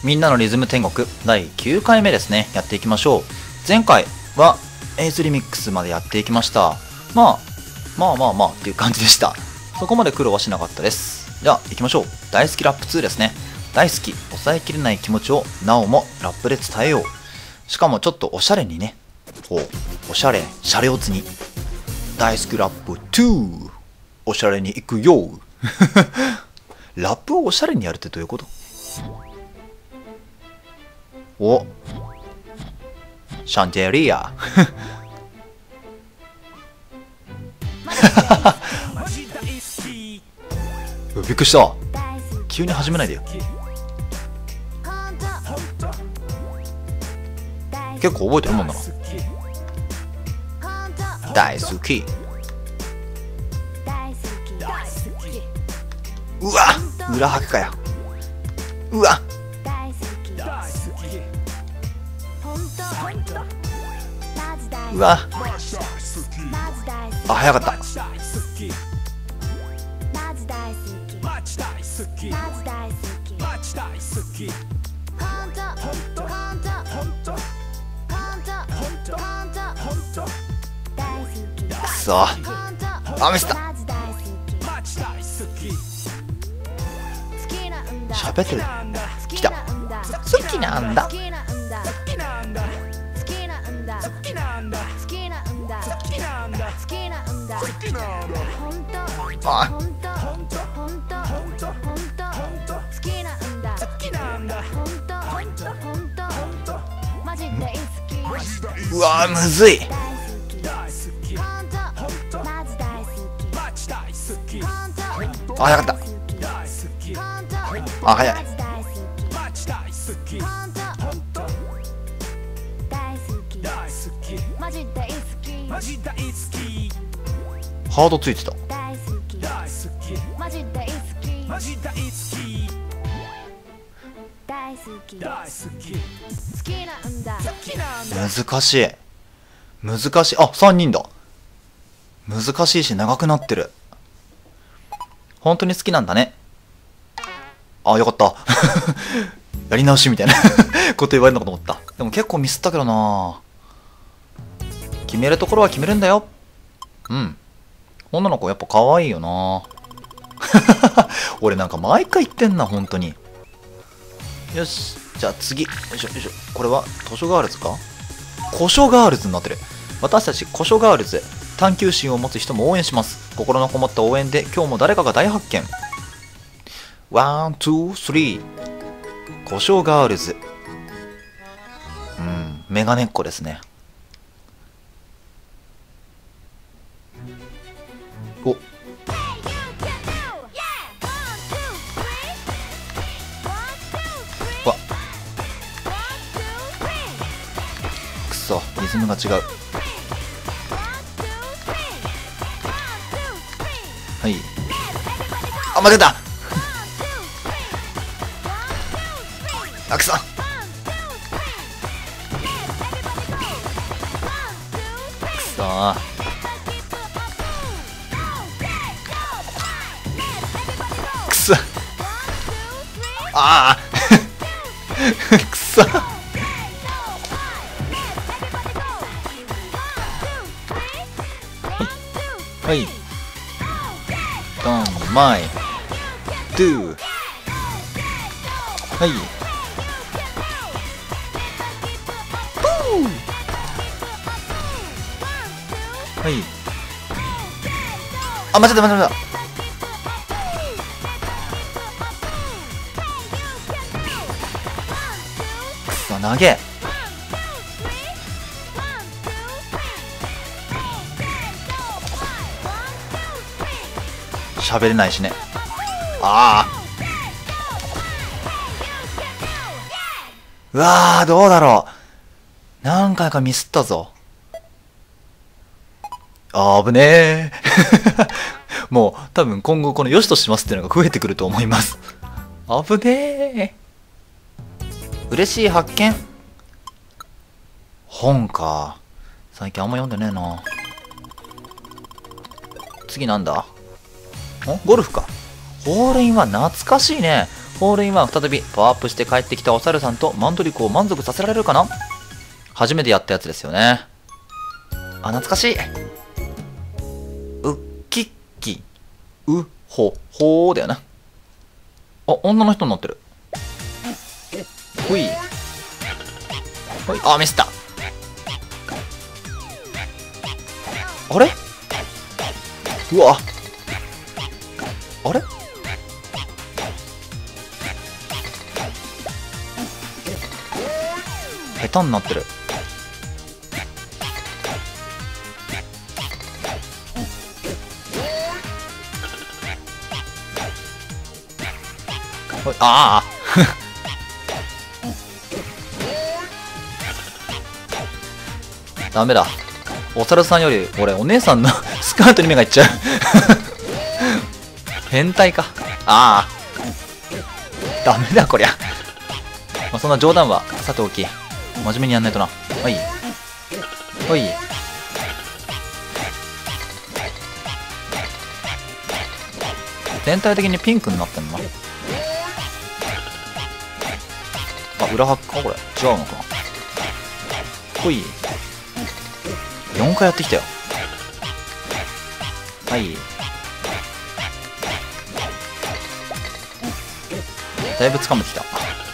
みんなのリズム天国第9回目ですね。やっていきましょう。前回はエースリミックスまでやっていきました。まあっていう感じでした。そこまで苦労はしなかったです。じゃあ行きましょう。大好きラップ2ですね。大好き、抑えきれない気持ちをなおもラップで伝えよう。しかもちょっとおしゃれにね。おしゃれ、シャレオツに。大好きラップ2、おしゃれに行くよ。ラップをおしゃれにやるってどういうこと？お、シャンデリア。びっくりした。急に始めないでよ。結構覚えてるもんだな。大好き。うわ、裏拍かよ。うわ、うわ、あ、早かった。くそ、あ、ミスった。喋ってる。来た。好きなんだ。あ、うわー、むずい。あ、早かった。あ、早い。ハードついてた。難しい。難しい。あ、3人だ。難しいし長くなってる。本当に好きなんだね。あ、よかった。やり直しみたいなこと言われるのかと思った。でも結構ミスったけどな。決めるところは決めるんだよ。うん。女の子やっぱ可愛いよな。俺なんか毎回言ってんな、本当に。よし。じゃあ次。よいしょよいしょ。これは図書ガールズか？古書ガールズになってる。私たち古書ガールズ。探求心を持つ人も応援します。心のこもった応援で今日も誰かが大発見。ワン、ツー、スリー。古書ガールズ。メガネっ子ですね。お。わ。くそ、リズムが違う。はい。あ、間違えた。あ、くそ。くそー。くそ。ああ。くそ。はい。ドンマイドゥ。はい。はい。あ、間違えた間違えた。くそ、投げ。喋れないしね。ああ。うわー、どうだろう。何回かミスったぞ。あぶねえ。もう多分今後この良しとしますっていうのが増えてくると思います。あぶねえ。嬉しい発見。本か。最近あんま読んでねえな。次なんだ？ゴルフか。ホールインワン懐かしいね。 ホールインワン再びパワーアップして帰ってきたお猿さんとマンドリコを満足させられるかな。初めてやったやつですよね。あ、懐かしい。うっきっき、うほほーだよな。あ、女の人になってる。ほい。ほい。あ、ミスった。あれうわ。あれ下手になってる。ほい。ああダメだ。お猿さんより俺お姉さんのスカートに目がいっちゃう変態か。ああダメだこりゃ。まあ、そんな冗談はさておき真面目にやんないとな。はいはい。全体的にピンクになってんな。あ、裏ハックかこれ。違うのかな。ほい。4回やってきたよ。はい。だいぶ掴めてきた。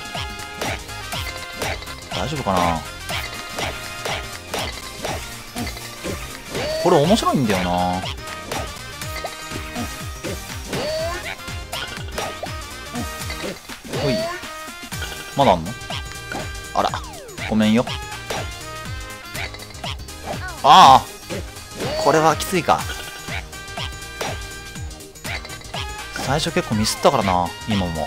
大丈夫かな。これ面白いんだよな。ほい。まだあんの。あらごめんよ。ああこれはきついか。最初結構ミスったからな。今も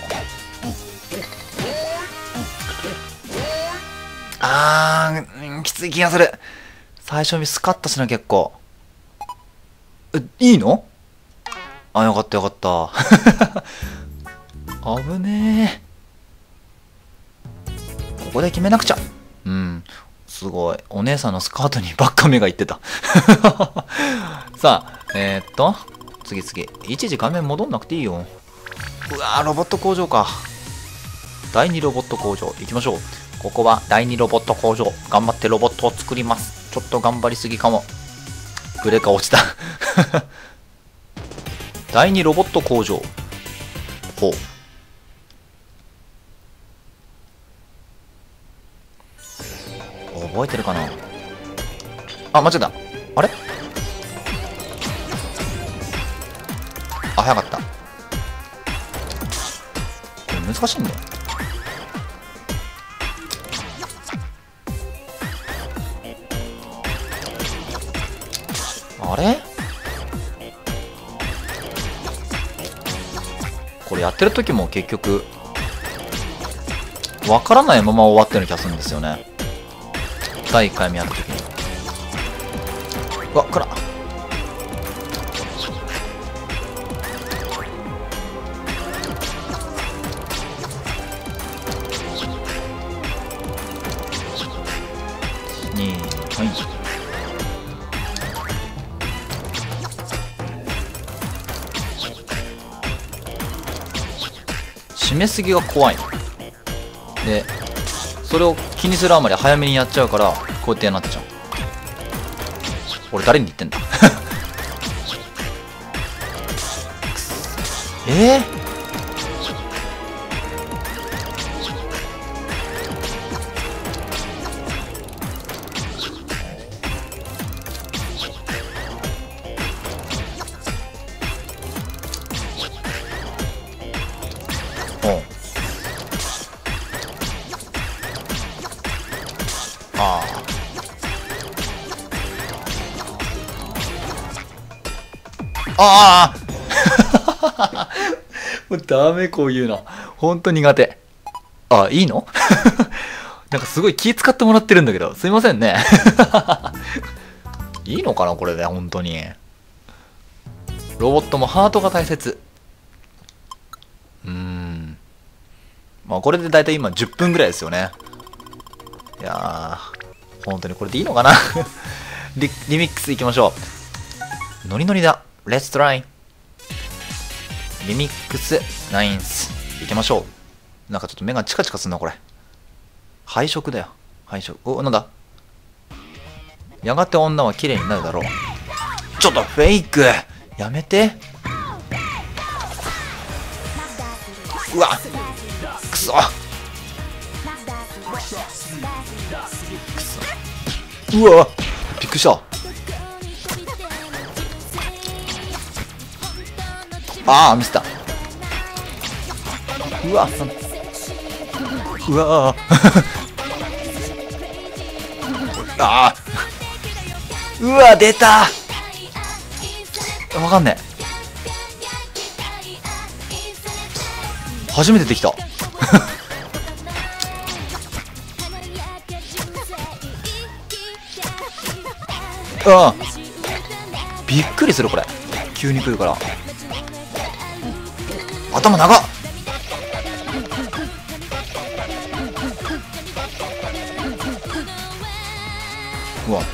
きつい気がする。最初ミスかったしな。結構いいの。あ、よかったよかった危ねえ。ここで決めなくちゃ。すごい。お姉さんのスカートにばっか目がいってたさあ次一時画面戻んなくていいよ。うわーロボット工場か。第2ロボット工場行きましょう。ここは第2ロボット工場。頑張ってロボットを作ります。ちょっと頑張りすぎかも。ブレーカー落ちた第2ロボット工場。ほう。覚えてるかな。あ、間違えた。あれあ、早かった。これ難しいんだよ。あれこれやってる時も結局わからないまま終わってる気がするんですよね。第1回目やった時に。うわ、くら2、はい。締めすぎが怖いで、それを気にするあまり早めにやっちゃうからこうやってなっちゃう。俺誰に言ってんだああもうダメこういうの。ほんと苦手。あ、いいのなんかすごい気使ってもらってるんだけど、すいませんね。いいのかなこれで、本当に。ロボットもハートが大切。まあこれでだいたい今10分ぐらいですよね。いやー、本当にこれでいいのかなリミックスいきましょう。ノリノリだ。レッツトライ。リミックスナインスいきましょう。 なんかちょっと目がチカチカすんな、これ。配色だよ。配色。お、なんだ？やがて女は綺麗になるだろう。ちょっとフェイクやめて。うわくそ。うわびっくりした。ああミスった。うわうわあーうわ出た。わかんねえ。初めてできた。あびっくりするこれ。急に来るから。頭長っ。うわ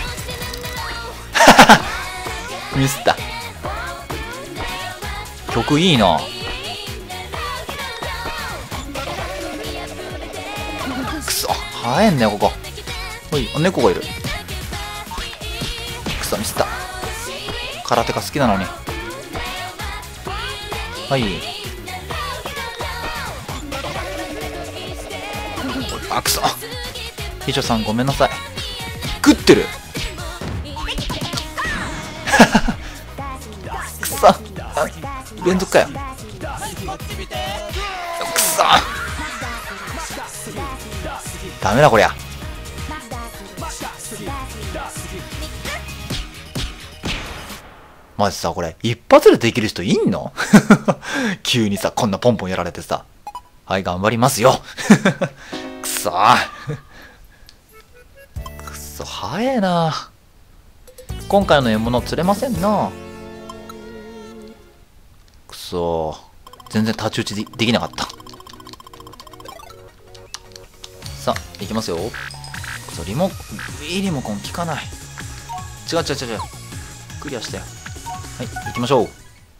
ミスった。曲いいな。くそ生えんねよここ。ほい、猫がいる。くそミスった。空手が好きなのに。はい。あくそ。秘書さんごめんなさい。食ってる。くそ連続かよ。くそダメだこりゃ。マジさこれ一発でできる人いんの？急にさこんなポンポンやられてさ。はい頑張りますよ。くそくそ早えな。今回の獲物釣れませんな。くそ全然太刀打ちできなかった。さあいきますよ。くそリモコン効かない。違うクリアしたよ。はい行きましょう。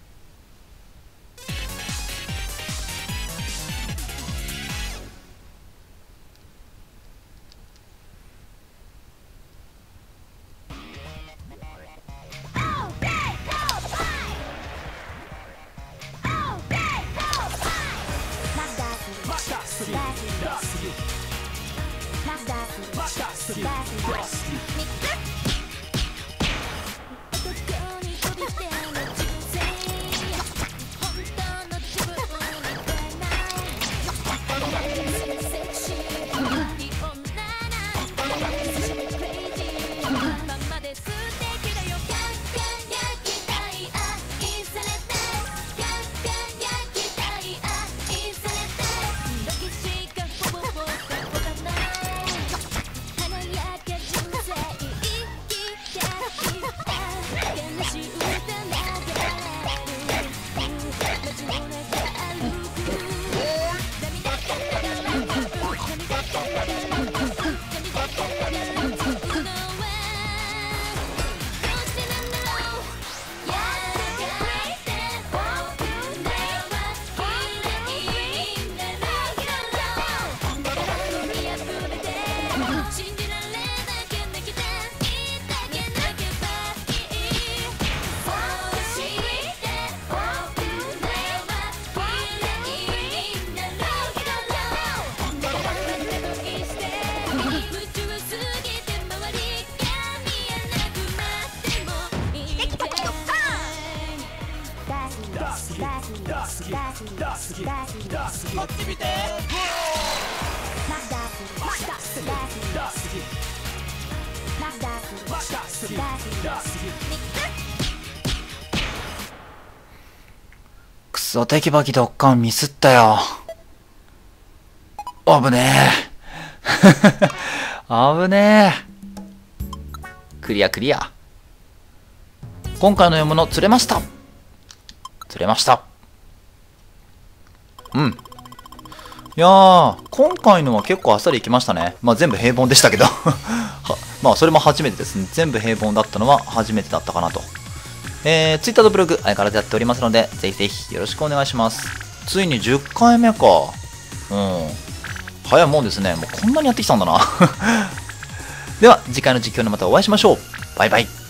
くそテキパキドッカンミスったよ。危ねえ。危ねえ。クリアクリア。今回の獲物釣れました。釣れました。うん。いやー、今回のは結構あっさりいきましたね。まあ全部平凡でしたけど。まあそれも初めてですね。全部平凡だったのは初めてだったかなと。Twitter とブログ相変わらずやっておりますので、ぜひぜひよろしくお願いします。ついに10回目か。 うん。早いもんですね。もうこんなにやってきたんだな。では、次回の実況でまたお会いしましょう。バイバイ。